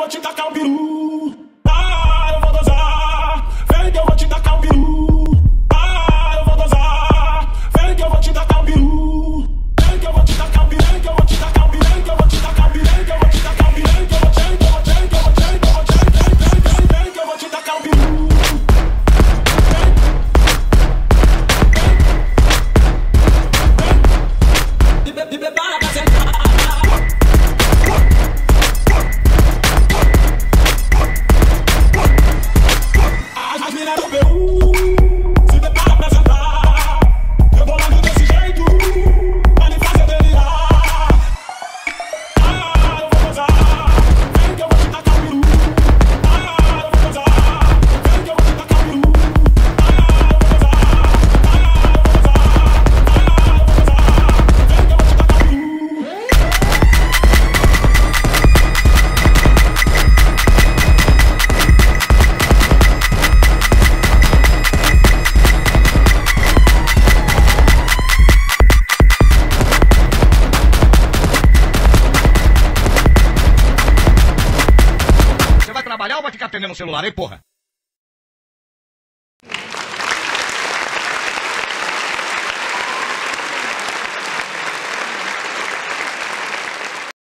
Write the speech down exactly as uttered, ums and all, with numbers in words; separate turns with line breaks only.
vou te tacar um peru. Ah, eu vou dosar. Vem que eu vou te tacar um peru. Ah, eu vou dosar. Vem que eu vou te tacar um peru. Vem que eu vou te tacar um peru. Vem que eu vou te tacar um peru. Vem que eu vou te tacar um peru. Vem que eu vou te tacar um peru. Vem que eu vou te tacar um peru. Vem que eu vou te tacar um peru. Vem que eu vou te tacar um peru. E prepara pra sentar. As minas do Peru se prepara pra sentar. Rebolando desse jeito pra me fazer delirar. Ah, eu vou gozar. Vem que eu vou te tacar um peru. Ah, eu vou gozar. Vem que eu vou te tacar um peru. Ah, eu vou gozar. Ah, eu vou gozar. Ah, eu vou gozar. Vem que eu vou te tacar um peru.
Você vai trabalhar ou vai ficar atendendo o celular, hein, porra?